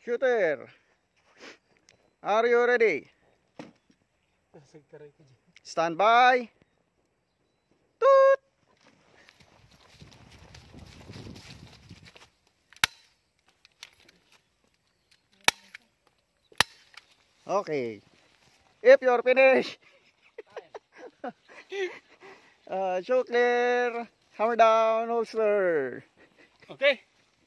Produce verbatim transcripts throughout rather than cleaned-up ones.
Shooter, are you ready? Stand by. Toot! Okay. If you're finished, uh, show clear, hammer down, holster. Okay.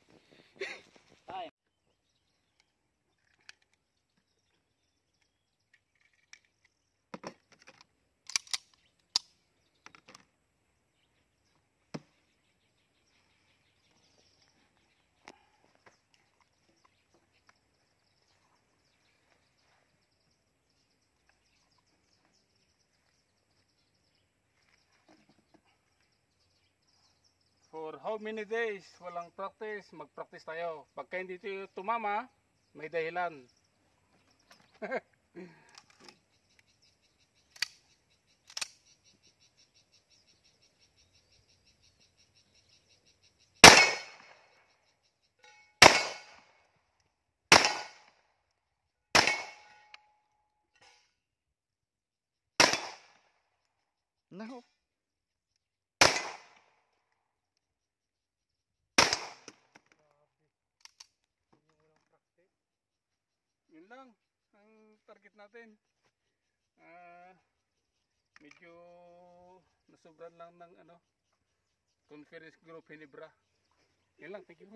For how many days walang practice, mag-practice tayo. Pagka hindi tayo tumama, may dahilan. No. Yun lang ang target natin. Uh, medyo nasobran lang ng ano, conference group Hinebra. Yun lang, thank you.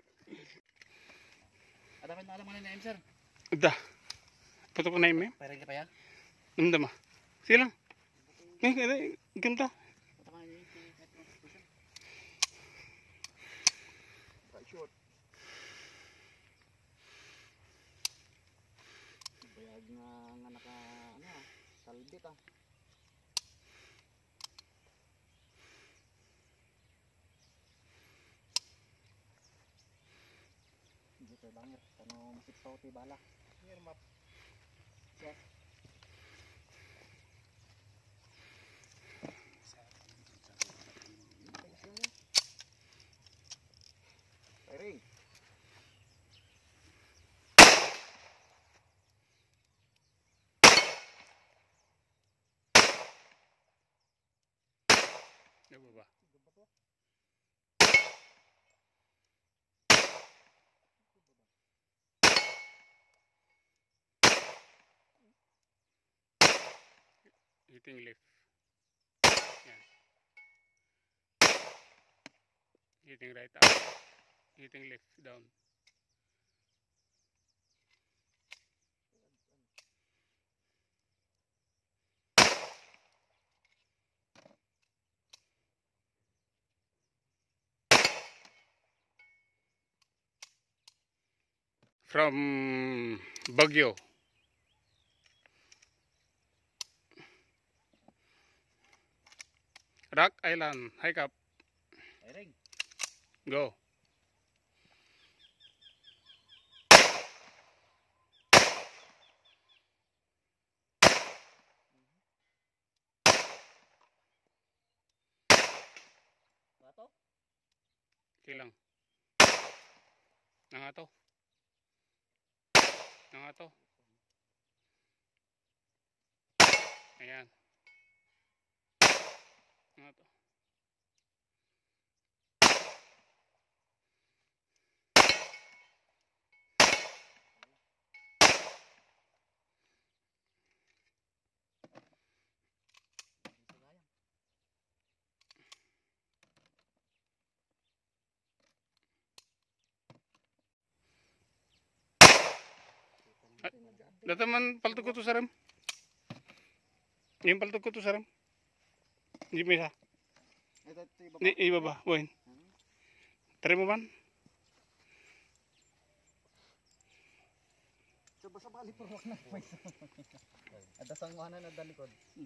Ada pa alam mo na name sir? Udah. Pato ko na yun, Parang ka pa ya? Nanda ma. Sige lang. Eh, eh, ganda. Short. Bayag nga nga naka ano ah, talbit ah. Dito bangir, kano masipsaw ti bala. Here map. Yes. Firing. Ano ba? Hitting left. Yan. Hitting right up. Hitting left down. From Baguio. Rock Island, hike up. Firing. Go. Bato? Kilang. Nangato. Nangato. Ayan. Nangato. Dito man paltog ko to saram. Yung paltog ko to saram. Hindi mo isa. Ito, ito iba pa. Hindi, iba ba? Buhin. Try mo man. Coba sa bali pero wag na. Ada sangwanan na dalikod.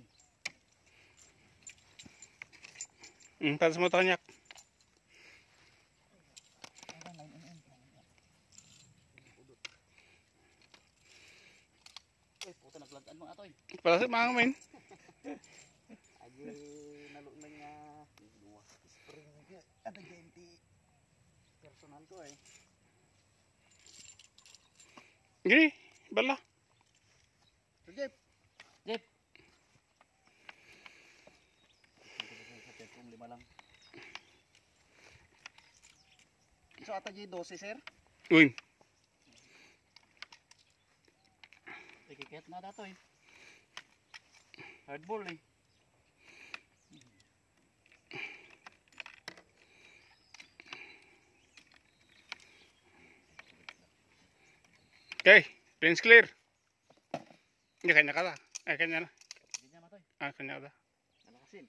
Hmm, tatas mo tanyak. Eh, puta naglagan mo atoy. Para sa mga main. Agi nalo na nga dua spring ada ganti personal ko eh. Gini, bala. Jeep. Jeep. Kung lima lang. So ata G twelve, sir? Uy, Ikikit na dato eh. Hardball eh. okay, pins clear. Hindi, kanya ka na. Ay, kanya na. Hindi niya matoy. Ah, kanya ka. Malakasin.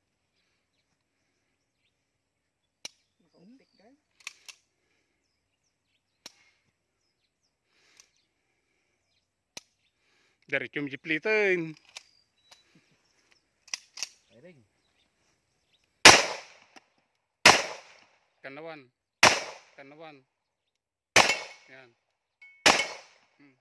Naka-optic guys. Diretso yung jiplitin. Firing. Kanawan. Kanawan. Yan. Hmm.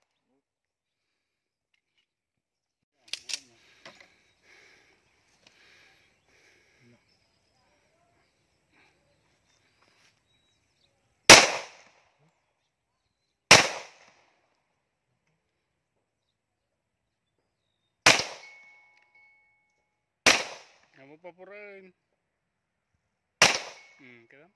Kamu pa po rin. Hmm, kaya?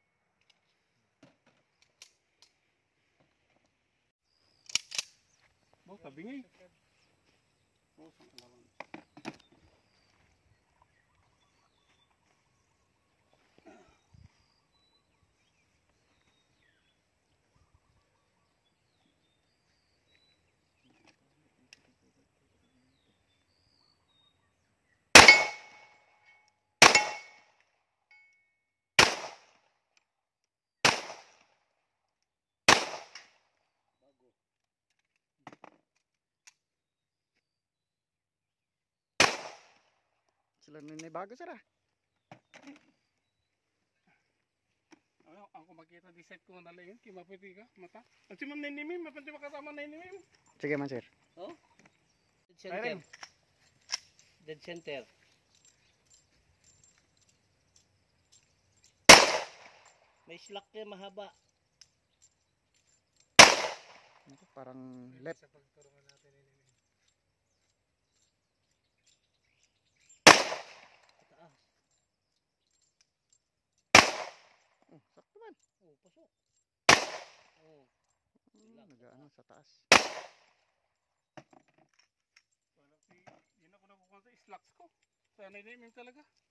Oh, tabingi. Oh, sang alawan. Sila na bago sir ah. Ano, ako makita decide ko na lang yun. Kimapiti ka, mata. At si Ma'am Nainimim, mapanti makasama Nainimim. Sige man sir. Oh. Dead center. Firing. Dead center. May slack na mahaba. Parang left. Sa pagturungan natin Nainimim. Taas. Oh, sakto man. Oh, pasok. Oh. Hmm, nag-ano sa taas. Parang si, yun ako nakukuha sa slacks ko. Sa Nainimim talaga.